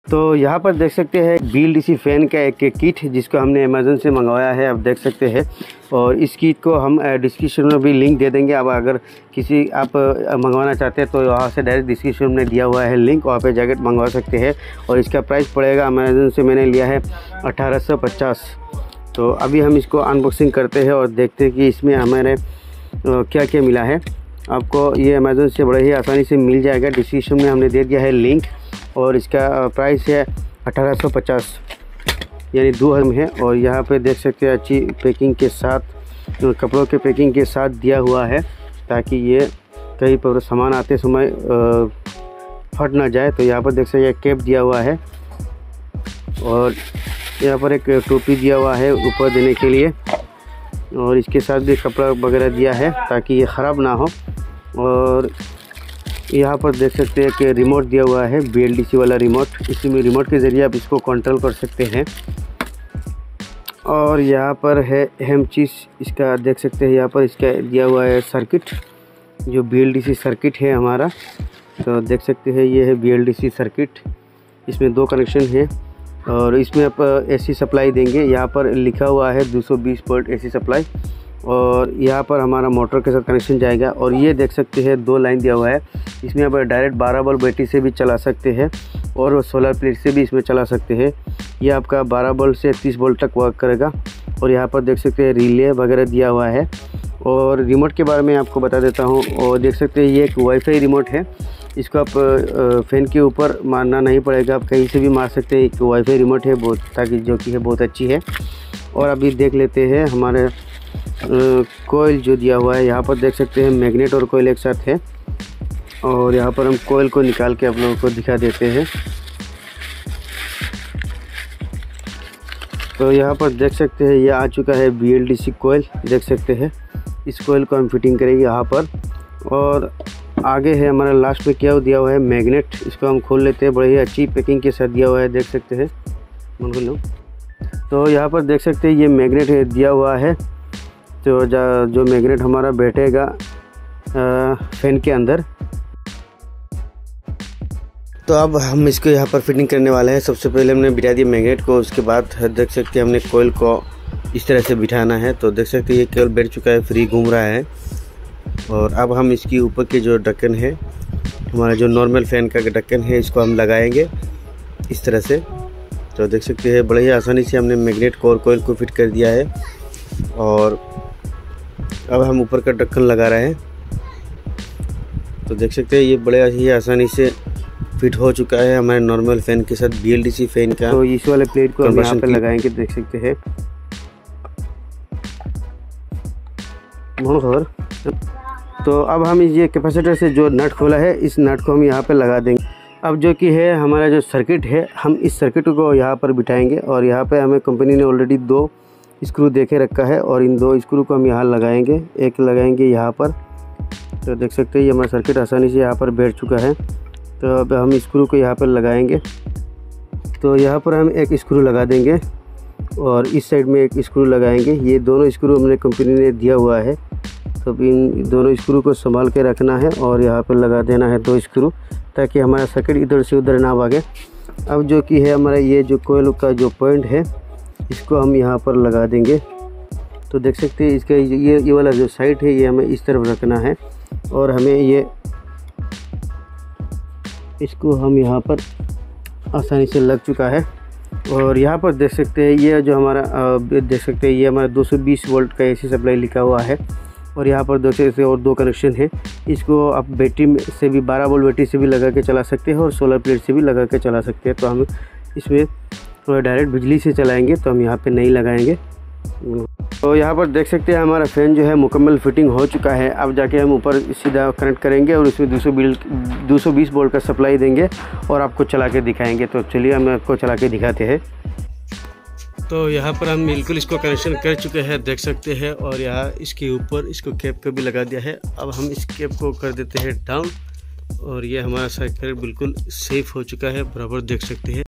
तो यहाँ पर देख सकते हैं BLDC फ़ैन का एक किट जिसको हमने अमेज़न से मंगवाया है, आप देख सकते हैं। और इस किट को हम डिस्क्रिप्शन में भी लिंक दे देंगे। अब अगर किसी आप मंगवाना चाहते हैं तो वहाँ से डायरेक्ट डिस्क्रिप्शन में दिया हुआ है लिंक, वहाँ पे जाकर मंगवा सकते हैं। और इसका प्राइस पड़ेगा, अमेज़न से मैंने लिया है 1850। तो अभी हम इसको अनबॉक्सिंग करते हैं और देखते हैं कि इसमें हमारे क्या क्या मिला है। आपको ये अमेज़न से बड़े ही आसानी से मिल जाएगा, डिस्क्रिप्शन में हमने दे दिया है लिंक। और इसका प्राइस है 1850 यानी 2000 है। और यहाँ पे देख सकते हैं अच्छी पैकिंग के साथ, कपड़ों के पैकिंग के साथ दिया हुआ है ताकि ये कहीं पर सामान आते समय फट ना जाए। तो यहाँ पर देख सकते हैं कैप दिया हुआ है और यहाँ पर एक टोपी दिया हुआ है ऊपर देने के लिए। और इसके साथ भी कपड़ा वगैरह दिया है ताकि ये ख़राब ना हो। और यहाँ पर देख सकते हैं कि रिमोट दिया हुआ है, BLDC वाला रिमोट। इसमें रिमोट के ज़रिए आप इसको कंट्रोल कर सकते हैं। और यहाँ पर है अहम चीज़, इसका देख सकते हैं यहाँ पर इसका दिया हुआ है सर्किट, जो BLDC सर्किट है हमारा। तो देख सकते हैं ये है BLDC सर्किट। इसमें 2 कनेक्शन है और इसमें आप AC सप्लाई देंगे। यहाँ पर लिखा हुआ है 220 वोल्ट AC सप्लाई। और यहाँ पर हमारा मोटर के साथ कनेक्शन जाएगा। और ये देख सकते हैं 2 लाइन दिया हुआ है। इसमें आप डायरेक्ट 12 वोल्ट बैटरी से भी चला सकते हैं और सोलर प्लेट से भी इसमें चला सकते हैं। ये आपका 12 वोल्ट से 30 वोल्ट तक वर्क करेगा। और यहाँ पर देख सकते हैं रिले वगैरह दिया हुआ है। और रिमोट के बारे में आपको बता देता हूँ। और देख सकते हैं ये एक वाईफाई रिमोट है। इसको आप फ़ैन के ऊपर मारना नहीं पड़ेगा, आप कहीं से भी मार सकते हैं। एक वाईफाई रिमोट है बहुत, ताकि जो कि है बहुत अच्छी है। और अभी देख लेते हैं हमारे कोयल जो दिया हुआ है। यहाँ पर देख सकते हैं मैग्नेट और कोयल एक साथ है। और यहाँ पर हम कोयल को निकाल के आप लोगों को दिखा देते हैं। तो यहाँ पर देख सकते हैं ये आ चुका है BLDC कोयल, देख सकते हैं। इस कोयल को हम फिटिंग करेंगे यहाँ पर। और आगे है हमारा लास्ट में क्या दिया हुआ है मैग्नेट। इसको हम खोल लेते हैं, बड़ी ही अच्छी पैकिंग के साथ दिया हुआ है, देख सकते हैं। खोल लो। तो यहाँ पर देख सकते हैं ये मैग्नेट है दिया हुआ है। तो जो मैग्नेट हमारा बैठेगा फ़ैन के अंदर। तो अब हम इसको यहाँ पर फिटिंग करने वाले हैं। सबसे पहले हमने बिठा दिया मैग्नेट को, उसके बाद देख सकते हैं हमने कोयल को इस तरह से बिठाना है। तो देख सकते हैं ये केवल बैठ चुका है, फ्री घूम रहा है। और अब हम इसकी ऊपर के जो ढक्कन है, हमारा जो नॉर्मल फ़ैन का ढक्कन है, इसको हम लगाएंगे इस तरह से। तो देख सकते हैं बड़े ही आसानी से हमने मैग्नेट को और कोयल को फिट कर दिया है। और अब हम ऊपर का ढक्कन लगा रहे हैं। तो देख सकते हैं ये बड़े ही आसानी से फिट हो चुका है हमारे नॉर्मल फ़ैन के साथ BLDC फ़ैन का। तो इस वाले प्लेट को हम यहाँ पर लगाएंगे, देख सकते हैं। तो अब हम ये कैपेसिटर से जो नट खोला है, इस नट को हम यहाँ पर लगा देंगे। अब जो कि है हमारा जो सर्किट है, हम इस सर्किट को यहाँ पर बिठाएंगे। और यहाँ पे हमें कंपनी ने ऑलरेडी 2 स्क्रू देके रखा है और इन 2 स्क्रू को हम यहाँ लगाएंगे। एक लगाएंगे यहाँ पर। तो देख सकते हैं ये हमारा सर्किट आसानी से यहाँ पर बैठ चुका है। तो अब हम स्क्रू को यहाँ पर लगाएंगे। तो यहाँ पर हम एक स्क्रू लगा देंगे और इस साइड में एक स्क्रू लगाएंगे। ये दोनों स्क्रू हमने कंपनी ने दिया हुआ है। तो इन दोनों स्क्रू को संभाल के रखना है और यहाँ पर लगा देना है 2 स्क्रू, ताकि हमारा सर्किट इधर से उधर ना भागे। अब जो कि है हमारा ये जो कोयल का जो पॉइंट है, इसको हम यहाँ पर लगा देंगे। तो देख सकते हैं इसका ये वाला जो साइड है, ये हमें इस तरफ रखना है। और हमें ये इसको हम यहाँ पर आसानी से लग चुका है। और यहाँ पर देख सकते हैं ये जो हमारा देख सकते हैं ये हमारा 220 वोल्ट का AC सप्लाई लिखा हुआ है। और यहाँ पर देख सकते हैं और 2 कनेक्शन है। इसको आप बैटरी से भी 12 वोल्ट बैटरी से भी लगा के चला सकते हैं और सोलर प्लेट से भी लगा के चला सकते हैं। तो हम इसमें डायरेक्ट बिजली से चलाएंगे, तो हम यहाँ पे नहीं लगाएंगे। तो यहाँ पर देख सकते हैं हमारा फ़ैन जो है मुकम्मल फिटिंग हो चुका है। अब जाके हम ऊपर सीधा कनेक्ट करेंगे और उसमें 220 वोल्ट का सप्लाई देंगे और आपको चला के दिखाएंगे। तो चलिए हम आपको चला के दिखाते हैं। तो यहाँ पर हम बिल्कुल इसको कनेक्शन कर चुके हैं, देख सकते हैं। और यहाँ इसके ऊपर इसको कैप को भी लगा दिया है। अब हम इस कैप को कर देते हैं डाउन और ये हमारा सर्किट बिल्कुल सेफ हो चुका है, बराबर देख सकते हैं।